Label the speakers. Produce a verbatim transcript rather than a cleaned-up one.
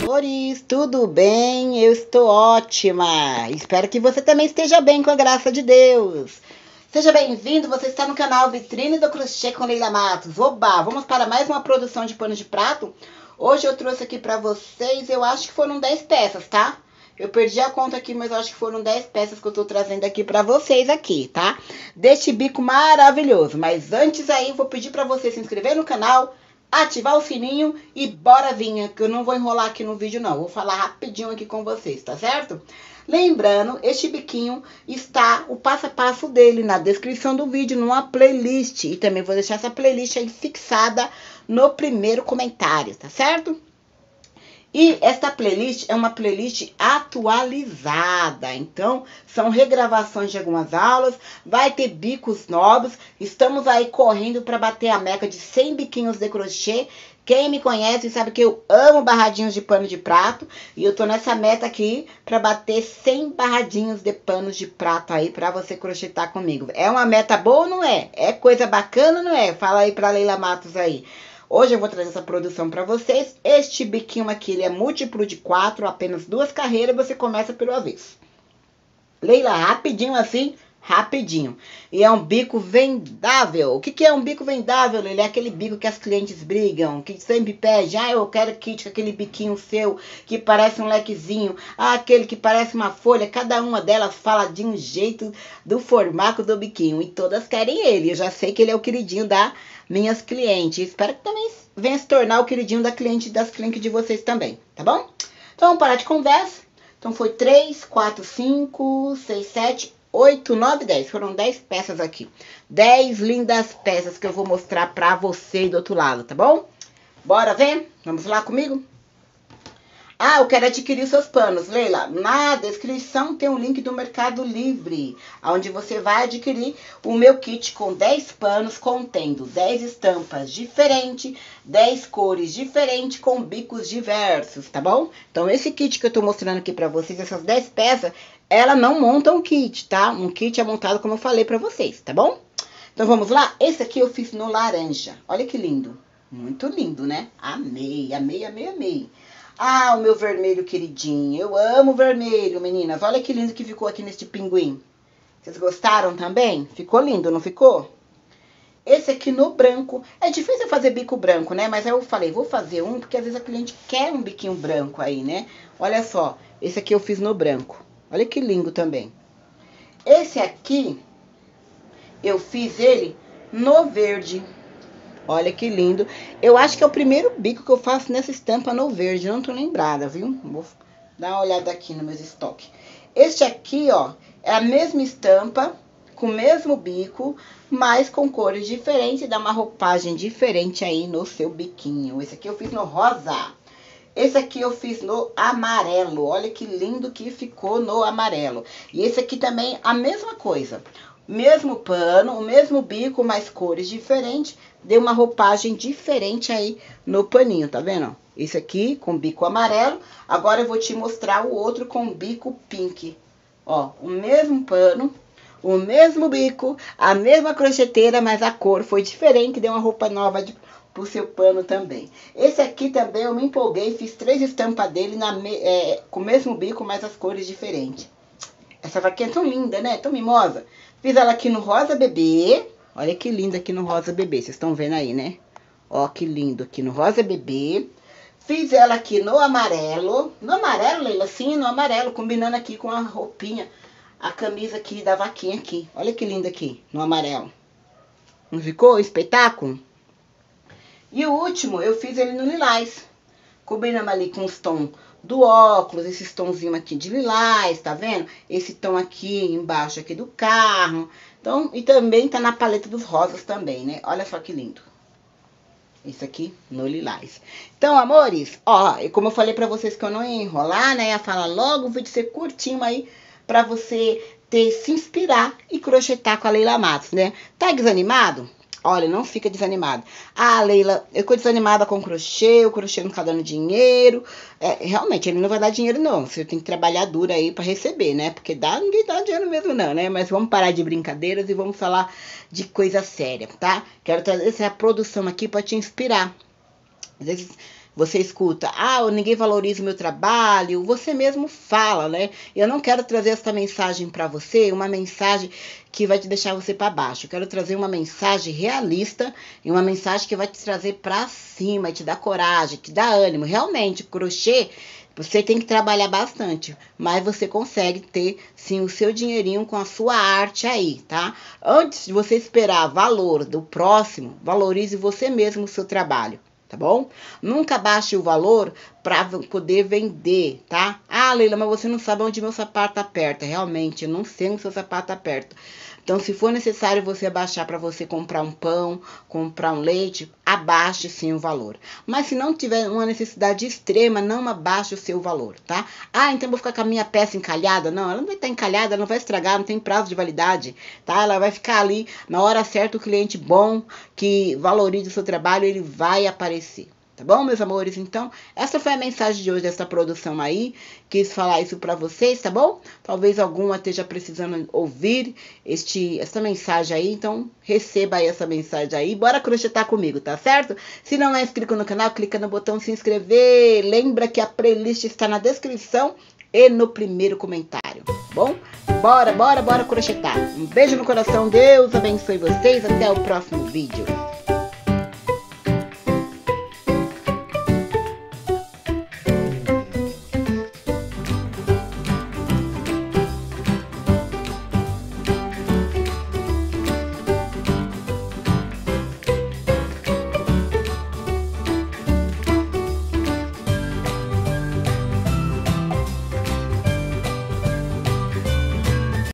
Speaker 1: Amores, tudo bem? Eu estou ótima. Espero que você também esteja bem com a graça de Deus. Seja bem-vindo, você está no canal Vitrine do Crochê com Leila Matos. Oba, vamos para mais uma produção de pano de prato. Hoje eu trouxe aqui para vocês, eu acho que foram dez peças, tá? Eu perdi a conta aqui, mas eu acho que foram dez peças que eu tô trazendo aqui para vocês aqui, tá? Deste bico maravilhoso. Mas antes aí, vou pedir para você se inscrever no canal, ativar o sininho e bora vinha, que eu não vou enrolar aqui no vídeo não, vou falar rapidinho aqui com vocês, tá certo? Lembrando, este biquinho está o passo a passo dele na descrição do vídeo, numa playlist, e também vou deixar essa playlist aí fixada no primeiro comentário, tá certo? E esta playlist é uma playlist atualizada, então são regravações de algumas aulas, vai ter bicos novos, estamos aí correndo para bater a meta de cem biquinhos de crochê. Quem me conhece sabe que eu amo barradinhos de pano de prato e eu tô nessa meta aqui para bater cem barradinhos de panos de prato aí para você crochetar comigo. É uma meta boa ou não é? É coisa bacana ou não é? Fala aí para Leila Matos aí. Hoje eu vou trazer essa produção para vocês. Este biquinho aqui, ele é múltiplo de quatro, apenas duas carreiras, você começa pelo avesso. Leila, rapidinho assim, rapidinho. E é um bico vendável. O que que é um bico vendável, Leila? É aquele bico que as clientes brigam, que sempre pede, ah, eu quero kit com aquele biquinho seu, que parece um lequezinho, ah, aquele que parece uma folha. Cada uma delas fala de um jeito do formato do biquinho, e todas querem ele. Eu já sei que ele é o queridinho da minhas clientes. Espero que também venha se tornar o queridinho da cliente das clientes de vocês também, tá bom? Então vamos parar de conversa. Então foi três, quatro, cinco, seis, sete, oito, nove, dez. Foram dez peças aqui. dez lindas peças que eu vou mostrar pra você do outro lado, tá bom? Bora ver? Vamos lá comigo? Ah, eu quero adquirir seus panos, Leila. Na descrição tem um link do Mercado Livre, onde você vai adquirir o meu kit com dez panos, contendo dez estampas diferentes, dez cores diferentes, com bicos diversos, tá bom? Então, esse kit que eu tô mostrando aqui pra vocês, essas dez peças, ela não monta um kit, tá? Um kit é montado como eu falei pra vocês, tá bom? Então, vamos lá? Esse aqui eu fiz no laranja. Olha que lindo. Muito lindo, né? Amei, amei, amei, amei. Ah, o meu vermelho queridinho. Eu amo vermelho, meninas. Olha que lindo que ficou aqui neste pinguim. Vocês gostaram também? Ficou lindo, não ficou? Esse aqui no branco. É difícil fazer bico branco, né? Mas aí eu falei, vou fazer um, porque às vezes a cliente quer um biquinho branco aí, né? Olha só, esse aqui eu fiz no branco. Olha que lindo também. Esse aqui, eu fiz ele no verde. Olha que lindo. Eu acho que é o primeiro bico que eu faço nessa estampa no verde. Não tô lembrada, viu? Vou dar uma olhada aqui nos meus estoques. Este aqui, ó, é a mesma estampa, com o mesmo bico, mas com cores diferentes. Dá uma roupagem diferente aí no seu biquinho. Esse aqui eu fiz no rosa. Esse aqui eu fiz no amarelo. Olha que lindo que ficou no amarelo. E esse aqui também, a mesma coisa. Mesmo pano, o mesmo bico, mas cores diferentes. Deu uma roupagem diferente aí no paninho, tá vendo? Esse aqui com bico amarelo. Agora eu vou te mostrar o outro com bico pink. Ó, o mesmo pano, o mesmo bico, a mesma crocheteira, mas a cor foi diferente. Deu uma roupa nova de, pro seu pano também. Esse aqui também eu me empolguei, fiz três estampas dele na, é, com o mesmo bico, mas as cores diferentes. Essa vaquinha é tão linda, né? Tão mimosa. Fiz ela aqui no rosa bebê. Olha que lindo aqui no rosa bebê. Vocês estão vendo aí, né? Ó, que lindo aqui no rosa bebê. Fiz ela aqui no amarelo. No amarelo, Leila? Sim, no amarelo. Combinando aqui com a roupinha. A camisa aqui da vaquinha aqui. Olha que lindo aqui no amarelo. Não ficou? Espetáculo? E o último, eu fiz ele no lilás. Combinamos ali com os tons do óculos, esses tonzinhos aqui de lilás, tá vendo? Esse tom aqui embaixo aqui do carro. Então, e também tá na paleta dos rosas também, né? Olha só que lindo. Isso aqui no lilás. Então, amores, ó, e como eu falei pra vocês que eu não ia enrolar, né? Ia falar logo, o vídeo ser curtinho aí pra você ter, se inspirar e crochetar com a Leila Matos, né? Tá desanimado? Olha, não fica desanimado. Ah, Leila, eu tô desanimada com o crochê, o crochê não tá dando dinheiro. É, realmente, ele não vai dar dinheiro, não. Você tem que trabalhar duro aí pra receber, né? Porque dá, ninguém dá dinheiro mesmo, não, né? Mas vamos parar de brincadeiras e vamos falar de coisa séria, tá? Quero trazer essa produção aqui pra te inspirar. Às vezes você escuta, ah, ninguém valoriza o meu trabalho, você mesmo fala, né? Eu não quero trazer essa mensagem para você, uma mensagem que vai te deixar você para baixo. Eu quero trazer uma mensagem realista e uma mensagem que vai te trazer para cima, te dar coragem, te dar ânimo. Realmente, crochê, você tem que trabalhar bastante, mas você consegue ter, sim, o seu dinheirinho com a sua arte aí, tá? Antes de você esperar valor do próximo, valorize você mesmo o seu trabalho, tá bom? Nunca baixe o valor para poder vender, tá? Ah, Leila, mas você não sabe onde meu sapato aperta. Realmente, eu não sei onde seu sapato aperta. Então, se for necessário você abaixar para você comprar um pão, comprar um leite, abaixe sim o valor. Mas se não tiver uma necessidade extrema, não abaixe o seu valor, tá? Ah, então eu vou ficar com a minha peça encalhada? Não, ela não vai estar encalhada, ela não vai estragar, não tem prazo de validade, tá? Ela vai ficar ali, na hora certa, o cliente bom, que valoriza o seu trabalho, ele vai aparecer. Tá bom, meus amores? Então, essa foi a mensagem de hoje dessa produção aí. Quis falar isso pra vocês, tá bom? Talvez alguma esteja precisando ouvir este, essa mensagem aí. Então, receba aí essa mensagem aí. Bora crochetar comigo, tá certo? Se não é inscrito no canal, clica no botão se inscrever. Lembra que a playlist está na descrição e no primeiro comentário, tá bom? Bora, bora, bora crochetar. Um beijo no coração. Deus abençoe vocês. Até o próximo vídeo.